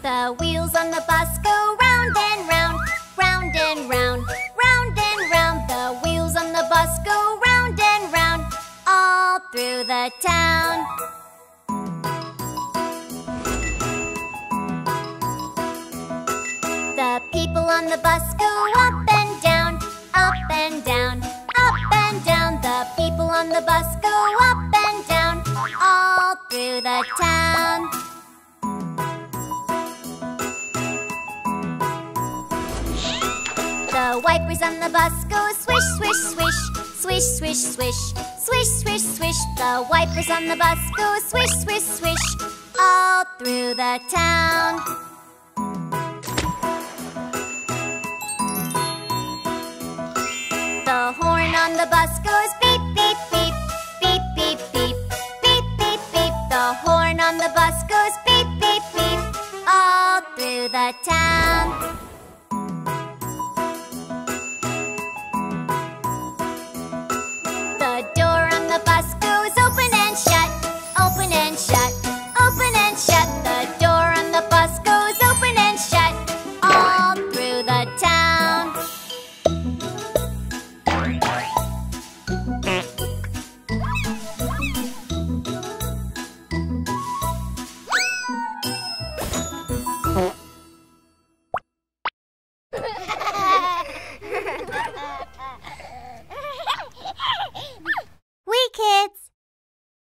The wheels on the bus go round and round, round and round, round and round. The wheels on the bus go round and round, all through the town. The people on the bus go up and down, up and down, up and down. The people on the bus go up and down, all through the town. The wipers on the bus go swish, swish, swish, swish, swish, swish, swish, swish, swish. The wipers on the bus go swish, swish, swish, all through the town. The horn on the bus